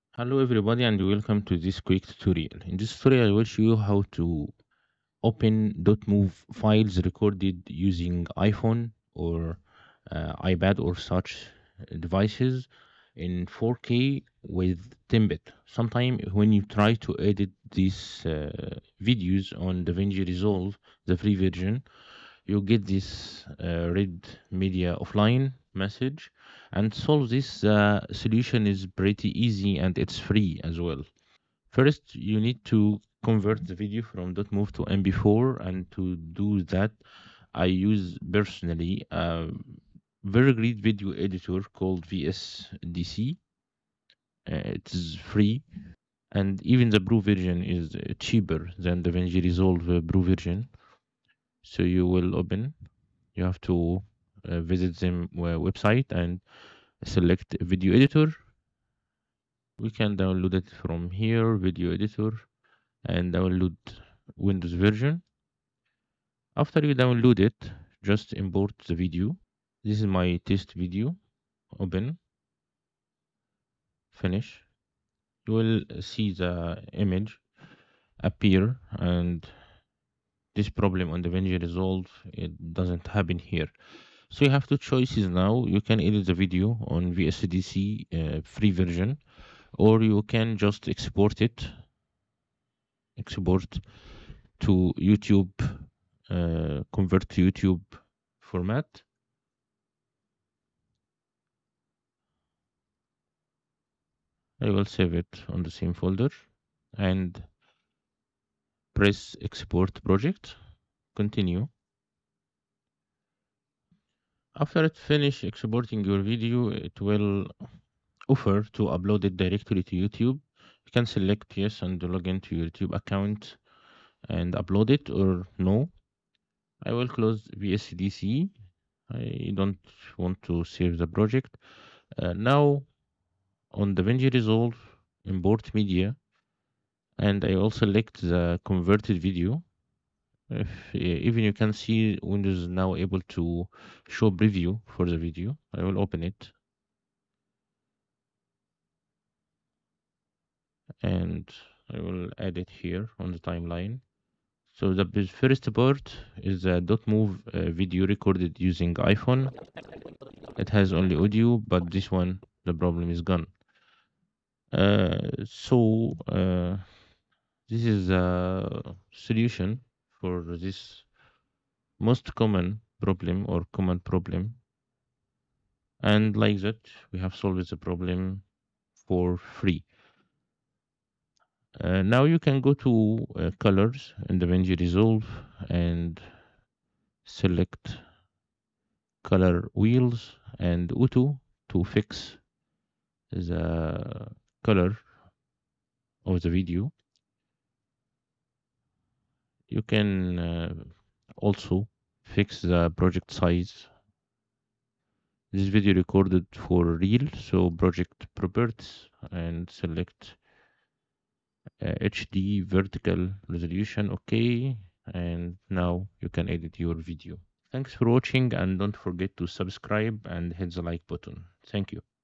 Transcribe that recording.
Hello everybody and welcome to this quick tutorial. In this tutorial I will show you how to open .mov files recorded using iPhone or iPad or such devices in 4K with 10-bit. Sometime when you try to edit these videos on DaVinci Resolve, the free version, you get this red media offline message, and solve this solution is pretty easy and it's free as well. First you need to convert the video from .mov to mp4, and to do that I use personally a very great video editor called VSDC. It is free, and even the Pro version is cheaper than the DaVinci Resolve Pro version. So you have to visit them website and select video editor. We can download it from here, video editor, and download Windows version. After you download it, just import the video. This is my test video. Open, finish. You will see the image appear, and this problem on the DaVinci Resolve, it doesn't happen here. So you have two choices now. You can edit the video on VSDC free version, or you can just export to YouTube, convert to YouTube format. I will save it on the same folder and press export project, continue. After it finish exporting your video, it will offer to upload it directly to YouTube. You can select yes and log into your YouTube account and upload it, or no. I will close VSDC. I don't want to save the project. Now on DaVinci Resolve, import media, and I will select the converted video. Even you can see Windows is now able to show preview for the video. I will open it and I will add it here on the timeline. So the first part is a .mov video recorded using iPhone. It has only audio, but this one, the problem is gone. So this is a solution for this most common problem or common problem. And like that, we have solved the problem for free. Now you can go to colors in the DaVinci Resolve and select color wheels and auto to fix the color of the video. You can also fix the project size. This video recorded for real, so project properties and select HD vertical resolution, okay, and now you can edit your video. Thanks for watching, and don't forget to subscribe and hit the like button. Thank you.